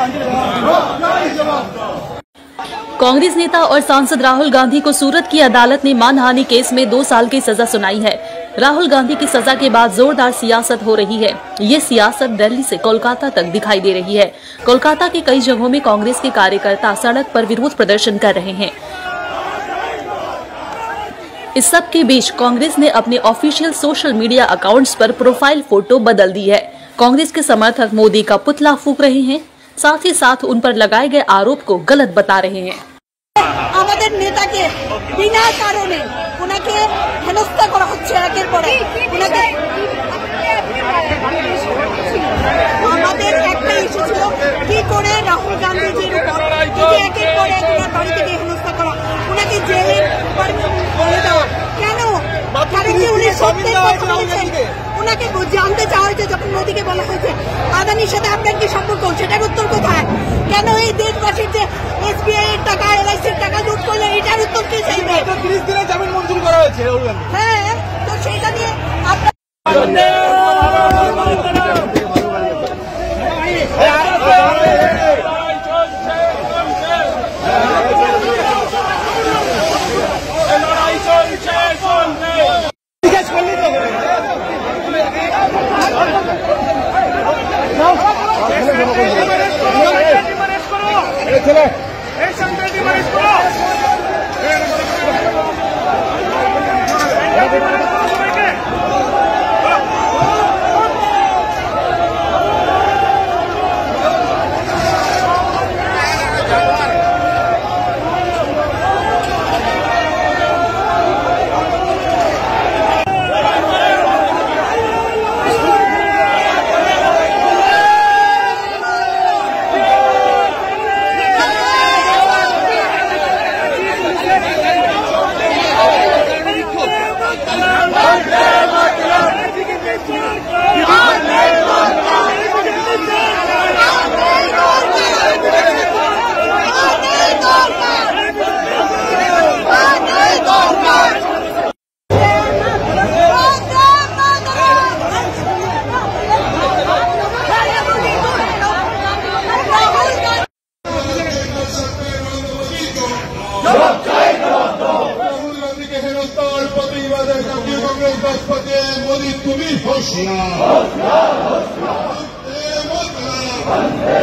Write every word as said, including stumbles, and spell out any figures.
कांग्रेस नेता और सांसद राहुल गांधी को सूरत की अदालत ने मानहानि केस में दो साल की सजा सुनाई है। राहुल गांधी की सजा के बाद जोरदार सियासत हो रही है। ये सियासत दिल्ली से कोलकाता तक दिखाई दे रही है। कोलकाता के कई जगहों में कांग्रेस के कार्यकर्ता सड़क पर विरोध प्रदर्शन कर रहे हैं। इस सब के बीच कांग्रेस ने अपने ऑफिशियल सोशल मीडिया अकाउंट्स पर प्रोफाइल फोटो बदल दी है। कांग्रेस के समर्थक मोदी का पुतला फूंक रहे हैं, साथ ही साथ उन पर लगाए गए आरोप को गलत बता रहे हैं। আমাদের নেতাকে বিনা কারণে ওনাকে হেনস্থা করা হচ্ছে একের পর এক। ওনাকে আমাদের একটা ইস্যু ছিল কি করে রাহুল গান্ধীজির উপর একের পর এক ওনার বাড়ি থেকে হেনস্থা করা, ওনাকে জেলে বলে দেওয়া কেন? কারণ কি উনি সত্যের কথা বলেছেন? ওনাকে জানতে চাওয়া হয়েছে যখন মোদীকে বলা হয়েছে আদানির সাথে আপনার কি সম্পর্ক, সেটার উত্তর কোথায়? কেন এই দেশবাসীর যে এসবিআই এর টাকা এলআইসির টাকা লুট করলে এটার উত্তর কি চাইবে? তিরিশ দিনের জামিন মঞ্জুর করা হয়েছে। হ্যাঁ, তো সেটা নিয়ে আপনার मोदी तुम्हें होशियार